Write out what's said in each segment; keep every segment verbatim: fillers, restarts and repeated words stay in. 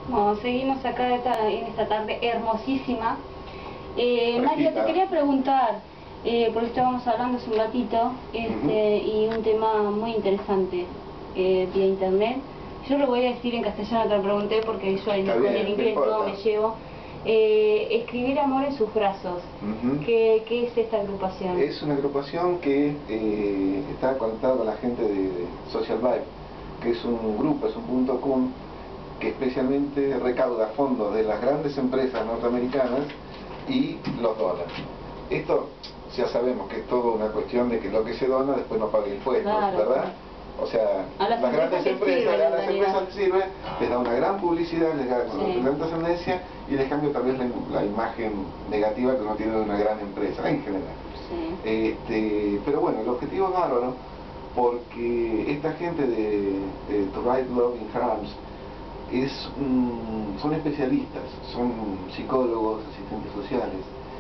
Bueno, seguimos acá esta, en esta tarde hermosísima. Eh, Mario, te quería preguntar, eh, porque estábamos hablando hace un ratito, este, uh-huh. y un tema muy interesante eh, vía internet. Yo lo voy a decir en castellano, te lo pregunté porque yo el, con el inglés no me llevo. Eh, escribir amor en sus brazos. Uh-huh. ¿Qué, ¿Qué es esta agrupación? Es una agrupación que eh, está conectada con la gente de Social Vibe, que es un grupo, es un punto com que especialmente recauda fondos de las grandes empresas norteamericanas y los dona. Esto ya sabemos que es todo una cuestión de que lo que se dona después no paga impuestos, claro, ¿verdad? O sea, a las, las grandes empresas, a las empresas les sirve, les da una gran publicidad, les da una sí. gran trascendencia y les cambia también la, la imagen negativa que uno tiene de una gran empresa en general. Sí. Este, pero bueno, el objetivo es bárbaro porque esta gente de, de To Write Love in Harms es, um, son especialistas, son psicólogos, asistentes sociales,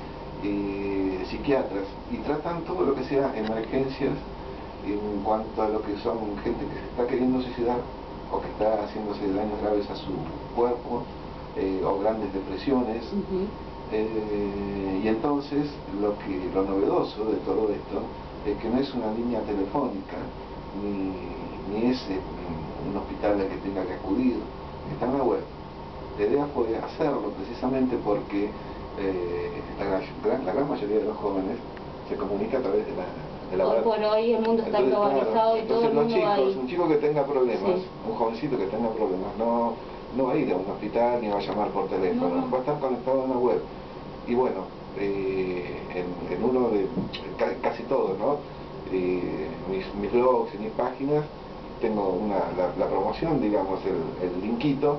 eh, psiquiatras y tratan todo lo que sea emergencias en cuanto a lo que son gente que se está queriendo suicidar o que está haciéndose daños graves a su cuerpo eh, o grandes depresiones. Uh-huh. eh, y entonces lo que lo novedoso de todo esto es que no es una línea telefónica ni, ni es eh, un hospital al que tenga que acudir, está en la web. La idea fue hacerlo precisamente porque eh, la, gran, la gran mayoría de los jóvenes se comunica a través de la de la hoy por hoy el mundo está entonces, globalizado claro, y todo el mundo chicos, va a ir. Un chico que tenga problemas, sí. un jovencito que tenga problemas, no, no va a ir a un hospital ni va a llamar por teléfono, no. va a estar conectado en la web. Y bueno, eh, en, en uno de, casi todo, ¿no? Eh, mis, mis blogs y mis páginas, tengo una, la, la promoción, digamos, el, el linkito,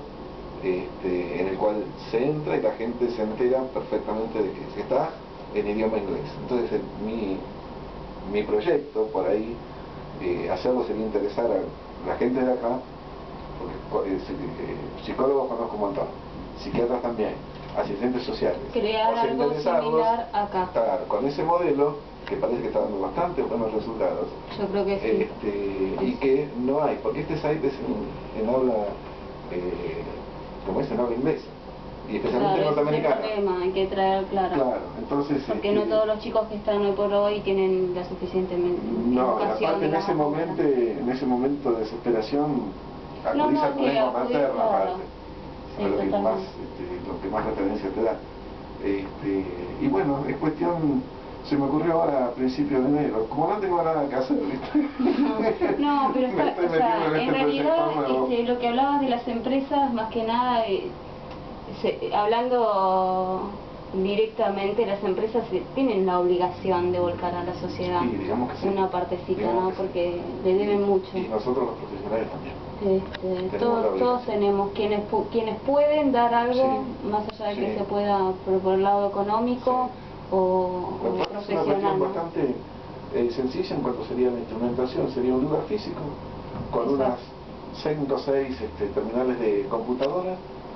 este, en el cual se entra y la gente se entera perfectamente de que se está en idioma inglés. Entonces, el, mi... mi proyecto, por ahí, eh, hacerlo sería interesar a la gente de acá, porque eh, psicólogos conozco un montón, psiquiatras también, asistentes sociales. Crear o sea, algo similar acá. Estar con ese modelo, que parece que está dando bastante buenos resultados. Yo creo que sí. Este, y que no hay, porque este site es en, en habla, eh, como es en habla inglesa. Y especialmente claro, norteamericana. Ese es el problema, hay que traer claro. Claro, entonces... Porque este, no todos los chicos que están hoy por hoy tienen la suficiente no, educación. aparte en ese momento, en ese momento de desesperación, acudiza al turismo materno, aparte. Sí, lo, que más, este, lo que más referencia te da. Este, y bueno, es cuestión... Se me ocurrió ahora a principios de enero, como no tengo nada que hacer, ¿viste? No, pero está, o sea, en, en realidad este, lo que hablabas de las empresas, más que nada, eh, se, hablando directamente, las empresas tienen la obligación de volcar a la sociedad sí, digamos que sí. una partecita, digamos ¿no? que Porque sí. le deben mucho. Y nosotros los profesionales también. Este, todos, todos tenemos, quienes quienes pueden dar algo, sí. más allá de sí. que se pueda por, por el lado económico sí. o, o profesional. Es una cuestión bastante eh, sencilla en cuanto sería la instrumentación, sería un lugar físico con Exacto. unas cinco o seis este, terminales de computadora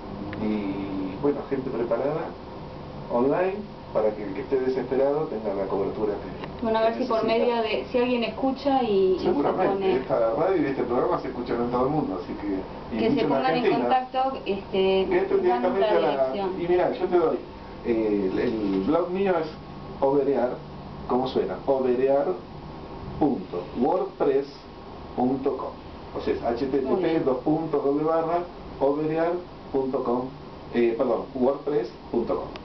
y bueno, gente preparada online para que el que esté desesperado tenga la cobertura que bueno, a ver que si por medio de, si alguien escucha y, seguramente, y se pone... esta radio y este programa se escuchan en todo el mundo, así que... Que se pongan en, en contacto, este, que entren directamente a la... Y mira, yo te doy, eh, el, el blog mío es overear, ¿cómo suena? overear punto wordpress punto com, o sea, es http dos puntos doble barra overear punto com, eh, perdón, wordpress punto com.